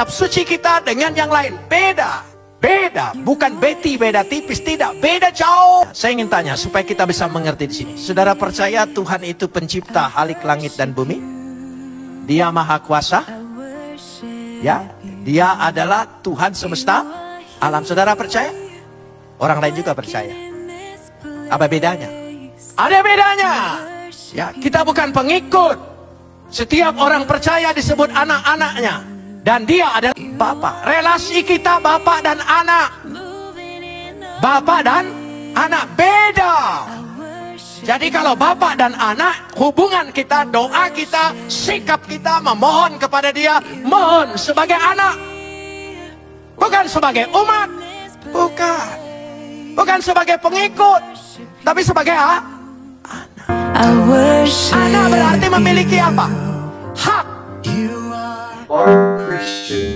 kitab suci kita dengan yang lain. Beda. Beda, bukan beda tipis, tidak, beda jauh. Saya ingin tanya supaya kita bisa mengerti di sini. Saudara percaya Tuhan itu pencipta halik langit dan bumi? Dia maha kuasa. Ya, dia adalah Tuhan semesta alam. Saudara percaya? Orang lain juga percaya. Apa bedanya? Ada bedanya. Ya, kita bukan pengikut. Setiap orang percaya disebut anak-anaknya. Dan dia adalah Bapa. Relasi kita Bapa dan anak. Bapa dan anak beda. Jadi kalau Bapa dan anak, hubungan kita, doa kita, sikap kita memohon kepada dia, mohon sebagai anak. Bukan sebagai umat. Bukan. Bukan sebagai pengikut. Tapi sebagai anak. Anak berarti memiliki apa? Hak. Our Christian